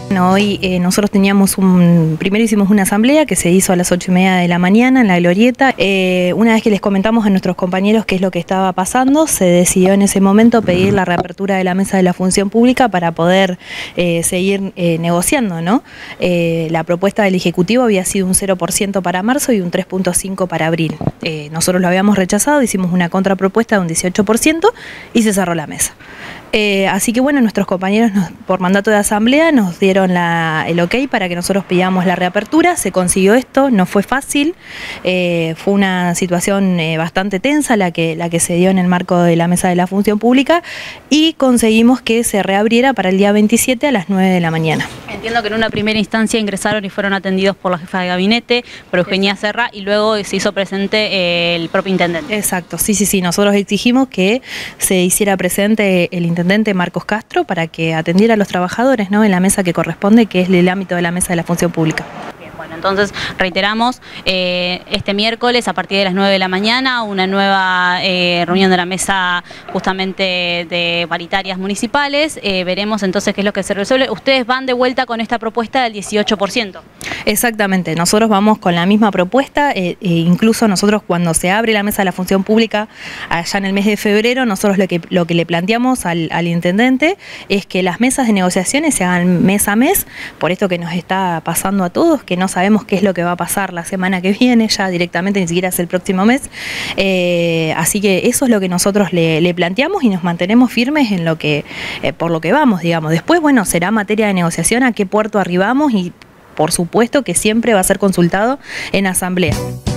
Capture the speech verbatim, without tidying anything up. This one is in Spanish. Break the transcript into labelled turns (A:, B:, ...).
A: Bueno, hoy eh, nosotros teníamos un, primero hicimos una asamblea que se hizo a las ocho y media de la mañana en la Glorieta. Eh, una vez que les comentamos a nuestros compañeros qué es lo que estaba pasando, se decidió en ese momento pedir la reapertura de la mesa de la función pública para poder eh, seguir eh, negociando, ¿no? Eh, la propuesta del Ejecutivo había sido un cero por ciento para marzo y un tres punto cinco por ciento para abril. Eh, nosotros lo habíamos rechazado, hicimos una contrapropuesta de un dieciocho por ciento y se cerró la mesa. Eh, así que bueno, nuestros compañeros nos, por mandato de asamblea nos dieron la, el ok para que nosotros pidamos la reapertura. Se consiguió esto, no fue fácil, eh, fue una situación eh, bastante tensa la que, la que se dio en el marco de la mesa de la función pública y conseguimos que se reabriera para el día veintisiete a las nueve de la mañana.
B: Entiendo que en una primera instancia ingresaron y fueron atendidos por la jefa de gabinete, por Eugenia Serra, y luego se hizo presente eh, el propio intendente.
A: Exacto, sí, sí, sí, nosotros exigimos que se hiciera presente el intendente Marcos Castro para que atendiera a los trabajadores, ¿no?, en la mesa que corresponde, que es el ámbito de la mesa de la función pública.
B: Bien, bueno, entonces reiteramos, eh, este miércoles a partir de las nueve de la mañana una nueva eh, reunión de la mesa justamente de paritarias municipales. Eh, veremos entonces qué es lo que se resuelve. Ustedes van de vuelta con esta propuesta del dieciocho por ciento.
A: Exactamente, nosotros vamos con la misma propuesta, eh, e incluso nosotros cuando se abre la mesa de la función pública allá en el mes de febrero, nosotros lo que, lo que le planteamos al, al intendente es que las mesas de negociaciones se hagan mes a mes, por esto que nos está pasando a todos, que no sabemos qué es lo que va a pasar la semana que viene, ya directamente ni siquiera es el próximo mes, eh, así que eso es lo que nosotros le, le planteamos y nos mantenemos firmes en lo que, eh, por lo que vamos, digamos. Después, bueno, será materia de negociación a qué puerto arribamos y por supuesto que siempre va a ser consultado en asamblea.